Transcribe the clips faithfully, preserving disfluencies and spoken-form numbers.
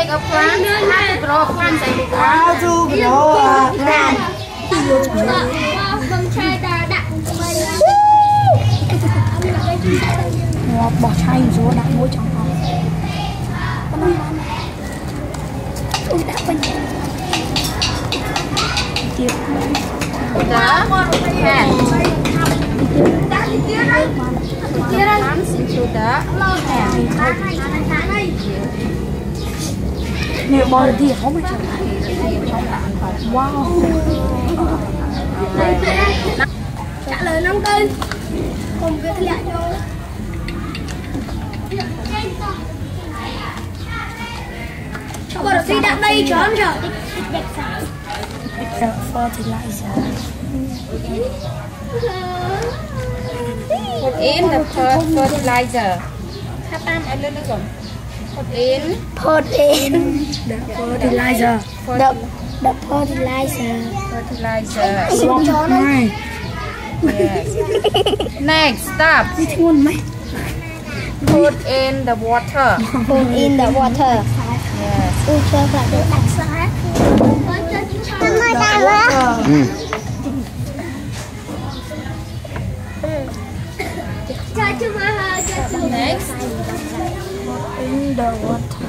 make a plant? How to grow plants? How to grow a plant? Bỏ chai vô đặt môi trong phòng. Ui đã bên tiếp the hand plants into the hand. Nếu bỏ được thì không phải wow. Trả lời năm tư cùng cái thẻ vô. Bỏ được đi đặt đây trốn rồi. The fertilizer. Put in the fertilizer. Khát tam ai lên nữa rồi. Put in. Put in the fertilizer. The the fertilizer. Fertilizer. Swamp này. Yes. Next, stop. Put in the water. Put in the water. Yes. Ui chơi phải được đặt sát. Ừ. Next. In the water.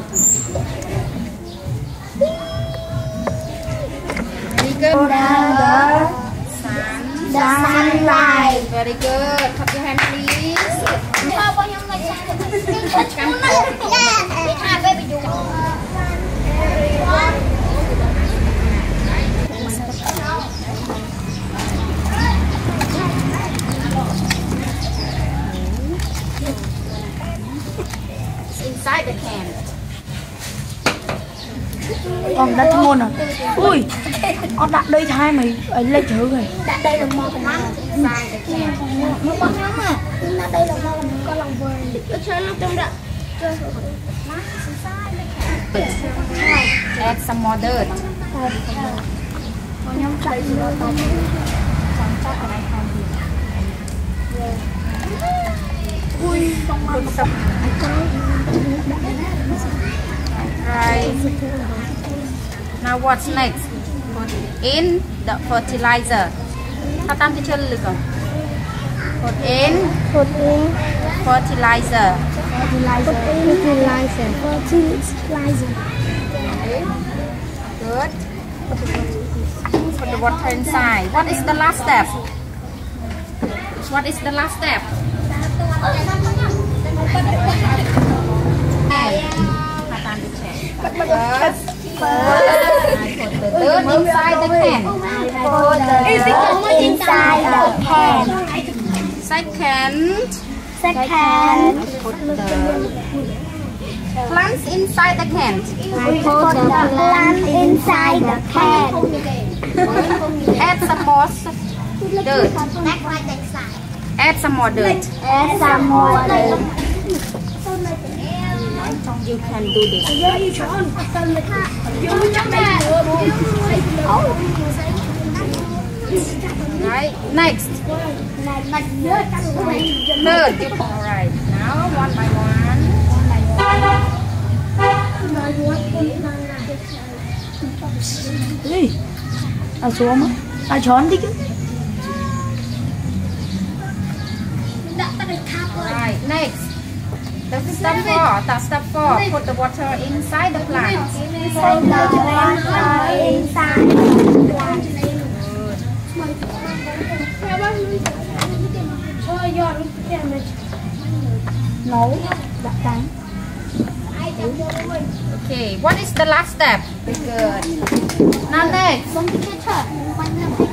Very good. The Sun. sunlight. Very good. Clap your hand, please. Inside the can. Còn đặt môn à? Ui, con đặt đây hai mày ấy lên thử rồi. Đặt đây là mò con Inside the can. nó con nhóm à. Đặt đây là mò con lòng vườn. Nó chơi nó trong đó. Add some more dirt. Con nhóm chạy nó tao. Ui, con Put some. Right. Now what's next? Put in the fertilizer. How tam cái chân lực rồi. Put in Put in fertilizer. fertilizer. Fertilizer. Fertilizer. Okay. Good. Put the water inside. What is the last step? What is the last step? First, first, put the dirt inside the can. Put the dirt inside the can. Second, Second, put the plants inside the can. put the plant inside the can. Add some more dirt. Add some more dirt. Add some more dirt. You can do this. Right. Next. Third. Alright. Now one by one. Ui, à xuống á, à trốn đi chứ. Right. Next. The step four. That step four. Put the water inside the plant. Put the water inside the plant. Nấu, đặt cắn. Okay. What is the last step? Very good. Now next.